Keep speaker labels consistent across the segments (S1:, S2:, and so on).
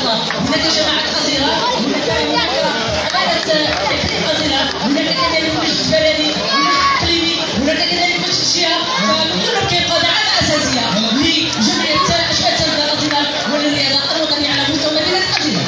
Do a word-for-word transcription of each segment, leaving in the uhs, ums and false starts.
S1: الله. هناك جماعة أزيلة، هناك عمالة تكليف أزيلة، هناك كذلك مجلس البلدي، هناك الإقليمي، هناك كذلك مجلس الجهة، فكلهم كيبقوا دعامة أساسية لجمعية أشبال التلاميذ أزيلة وللرياضة الوطنية على مستوى مدينة أزيلة.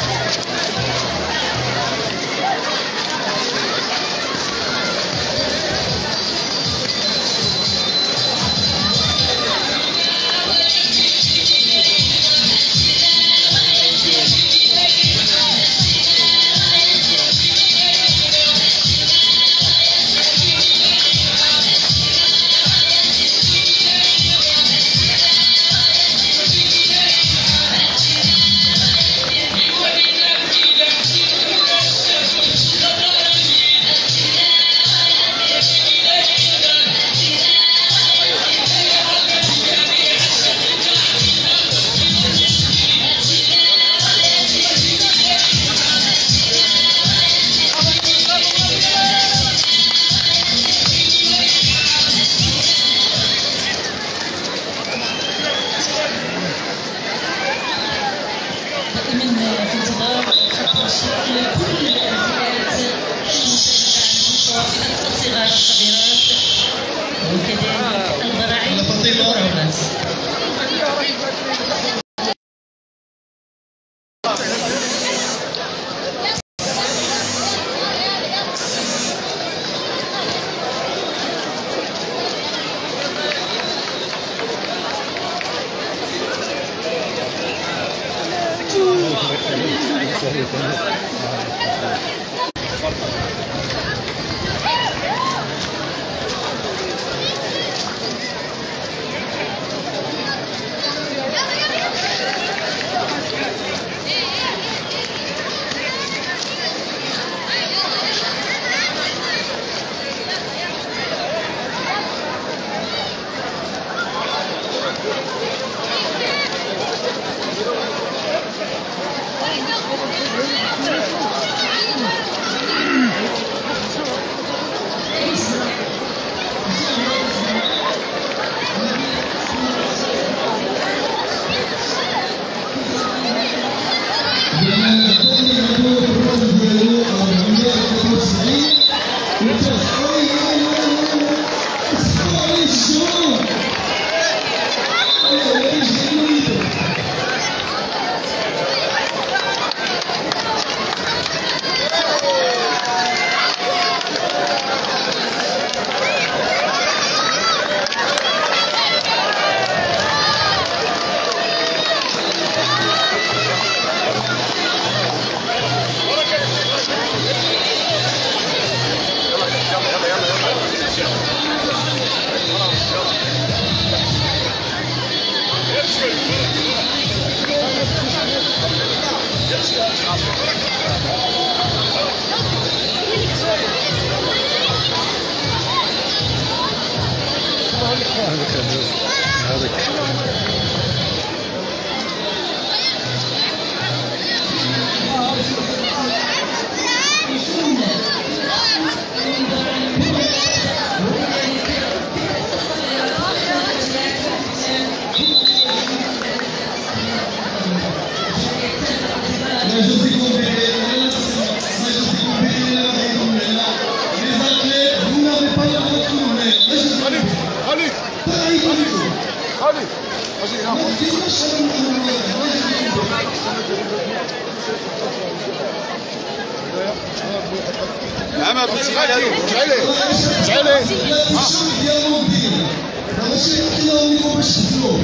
S2: محمد اسمع لي هذوك اسمع لي اسمع لي
S3: الشغل ديالهم ديالنا هذا الشيء حنا نقولوا باش تفهموا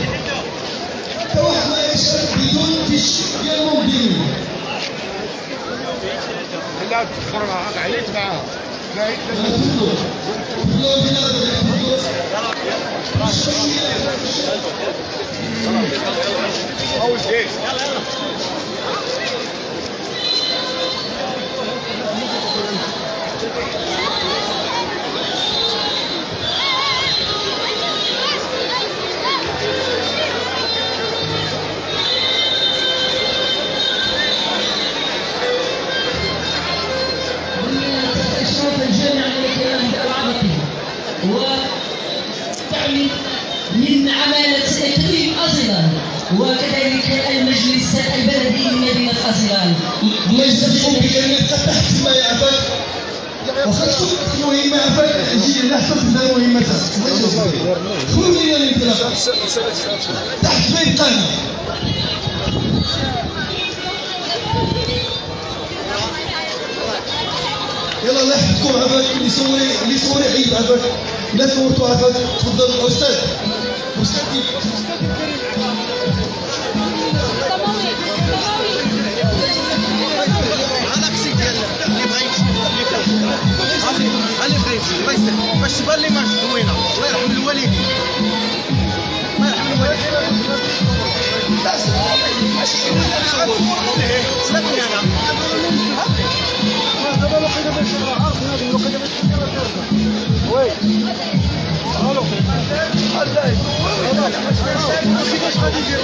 S3: حتى واحد ما يشارك بدون في الشغل ديالهم ديالنا
S2: لا تفكر معاها عييت معاها لا
S3: تفضلوا تفضلوا بلاد
S2: أول شيء
S1: إشراف الجامعة الأمريكية العربية وتعني من عمالة إقليم أزيلان وكذلك المجلس البلدي أزيلان.
S3: الله يسلمكم بأن تبقى تحت ما يعفاك وخا تشوف المهمة عفاك نجي نحفظ بها مهمتها دخلوا لينا الانطلاقة تحت ما يبقانا يلا الله يحفظكم عفاك اللي صوري اللي صوري عيد عفاك لا صورتوا عفاك تفضل أستاذ أستاذ
S4: علي بغا يمشي الله يسلمك باش تبان ليماج زوينه الله يرحم الوالدين الله يرحم الوالدين سلامني انا دابا الوقيته باش عارف هذه الوقيته باش وي الو كيفاش غادي يدير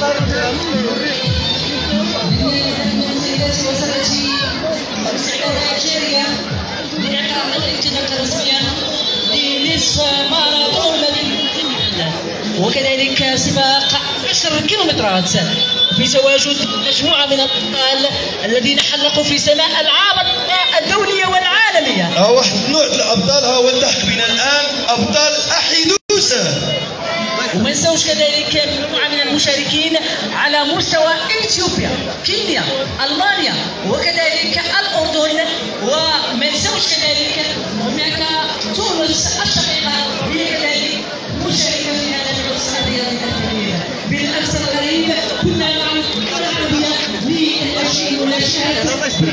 S1: سيداتي وسادتي مستعدة نيجيريا لإعطاء الانطلاقة الرسمية لنصف ماراثون المحل وكذلك سباق عشر كيلومترات في تواجد مجموعة من الأبطال الذين حلقوا في سماء العارضة الدولية والعالمية.
S3: ها واحد النوع الأبطال ها هو الضحك بنا الآن أبطال أحيدوسة.
S1: وما نساوش كذلك مجموعة من المشاركين على مستوى إثيوبيا، كينيا، ألمانيا وكذلك الأردن، وما نساوش كذلك هناك تونس الشقيقة هي كذلك مشاركة في هذا العرس الرياضي الكبير. بالأمس القريب كنا مع الكرة العربية للأشياء والأشياء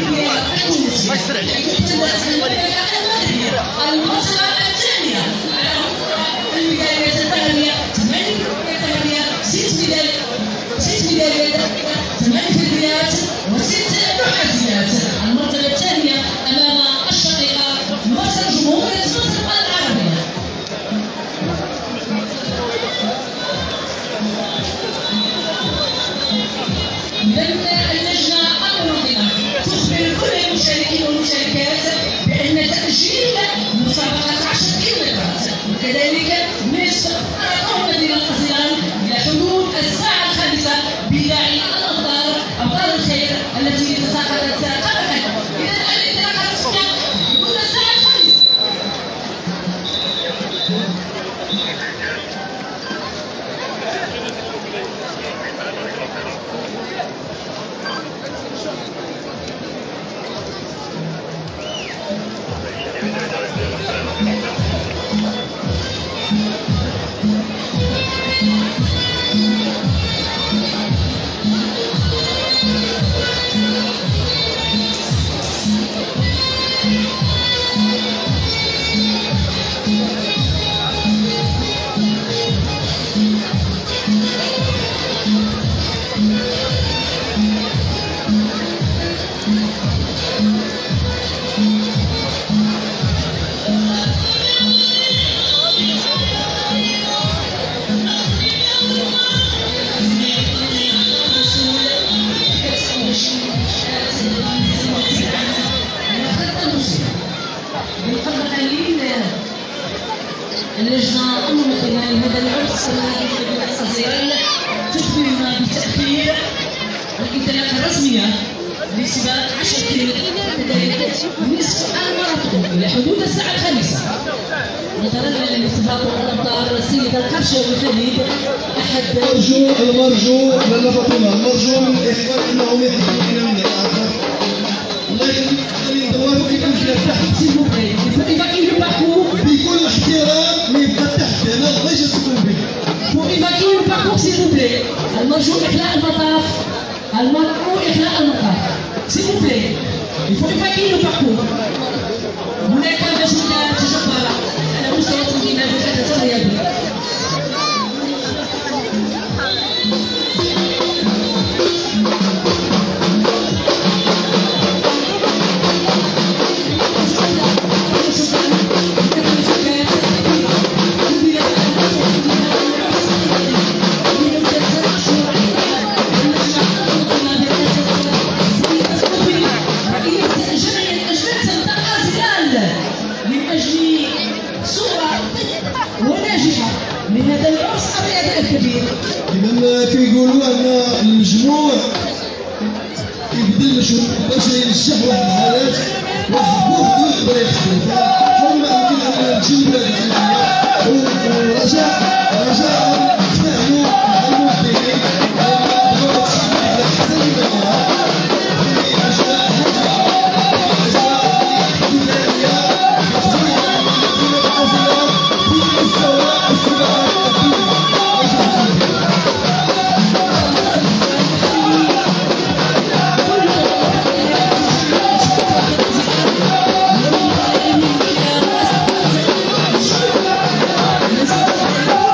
S1: المنطقة الثانية الميداليات الذهبية ثمانية ثمانية ست ميداليات ست ميداليات ثمان فضيات وست نحاسيات. المرتبة الثانية أمام الشقيقة مصر جمهورية مصر العربية. إذا اللجنة المنظمة تخبر كل المشاركين والمشاركات بأن تأجيل مسابقة عشر كيلومترات وكذلك نصف ماراثون مدينة أزيلان إلى حدود الساعة الخامسة بداعي الأمطار أمطار الخير التي تساقطت قبل. إذا الانطلاقة الرسمية حدود الساعة الخامسة. اللجنة المنظمة لهذا العرس الصغير تخبرنا بتأخير الانطلاقة الرسمية لسباق عشر كيلومترات نصف الماراثون إلى حدود الساعة الخامسة. نظرا لانخفاض الأمطار السيدة القرشة والخليج أحد
S3: أرجو المرجو لاله فاطمة المرجو من الإخوان أنهم يحبوا إلى من الآخر. الله يخليك ندوروا كيف نمشي تحت
S1: سيبوبلي إيفاكي لو باركور
S3: بكل احترام ما يبقى تحت هنا الله يجازيكم به.
S1: pour évacuer le parcours s'il vous plaît. المرجو إخلاء المطاف المرجو إخلاء المطاف s'il vous plaît. il faut évacuer le parcours. هناك مجهودات جبارة على مستوى تنظيمات الحدث الرياضي.
S3: يدير شو باش ينشح واحد الحالات واحد بوحدو يقدر يخدم فهم يمكن ان تجي بلاد العالميه ورجاء رجاء تفهموا المبدعين بغاو تشوفوا على احسن منها في اجواء اجواء ابتدائيه مفتوحه مناسبه في مستوى الصناعه
S1: Let's go.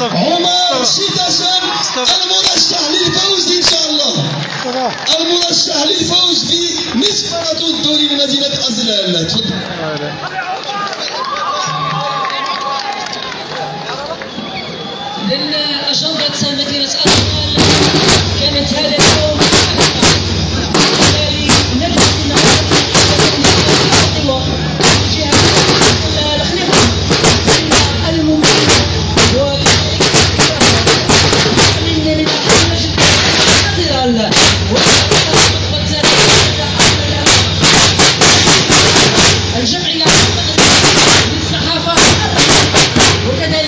S3: عمر شيداشان المرشح للفوز ان شاء الله، المرشح للفوز في نصف ماراثون الدولي لمدينه ازلال. تفضل.
S1: للأجندة مدينة أزلال كانت هذا اليوم بالتالي نجد أن الممكن الجمعية للصحافة وكذلك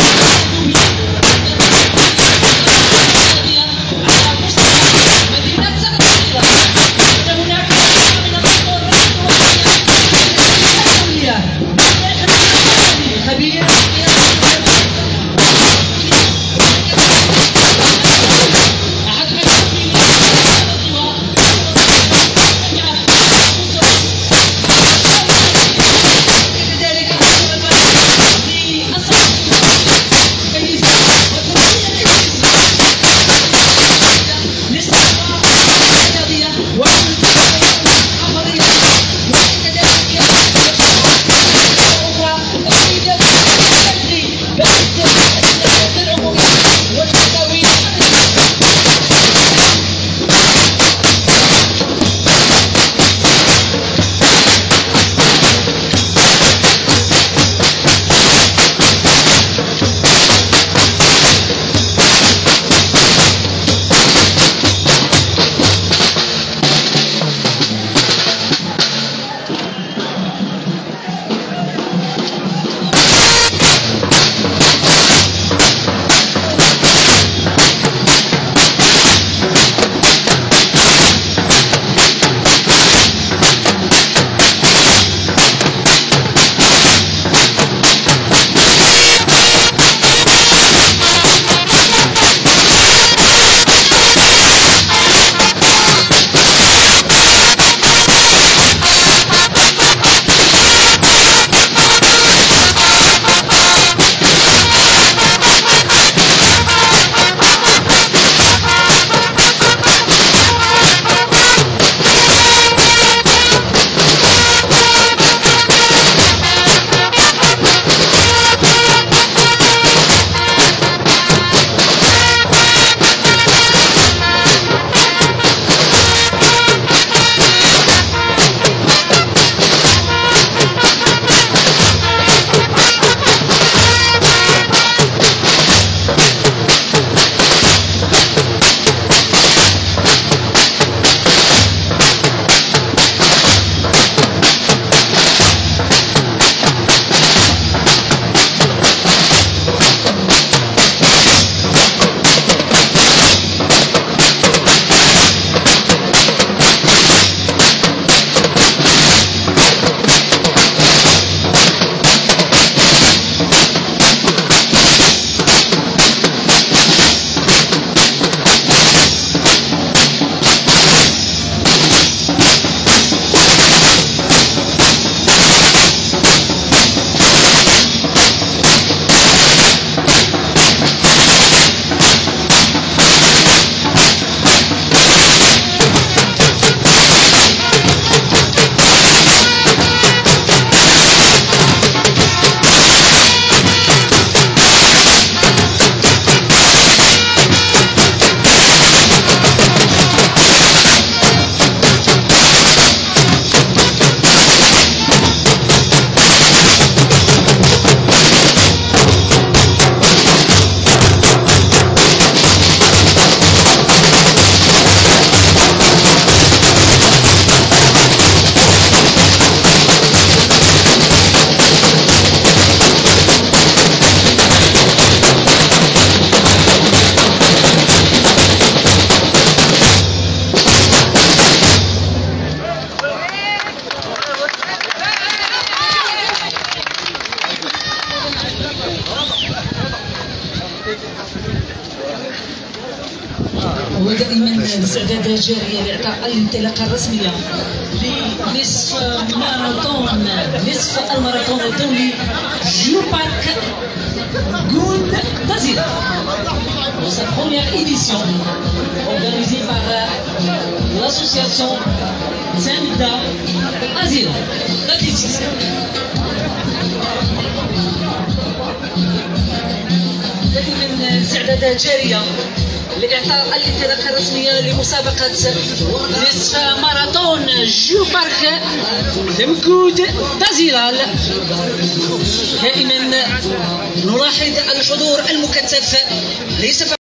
S1: ودائما الاستعدادات جاريه لاعطاء الانطلاقه الرسميه لنصف ماراثون نصف الماراثون الدولي جيوباك جول برازيل. pour sa première édition organisée par l'association Tenda Asile d'athlétisme. من استعدادات جارية لإعطاء الانطلاقة الرسمية لمسابقة نصف ماراثون جو بارك دمكود دازيرال. دائما نلاحظ الحضور المكثف ليس فقط